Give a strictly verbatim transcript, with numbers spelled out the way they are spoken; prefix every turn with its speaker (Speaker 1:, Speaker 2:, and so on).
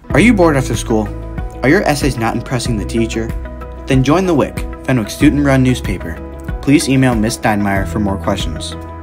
Speaker 1: Are you bored after school? Are your essays not impressing the teacher? Then join the Wick, Fenwick student-run newspaper. Please email Miz Steinmeier for more questions.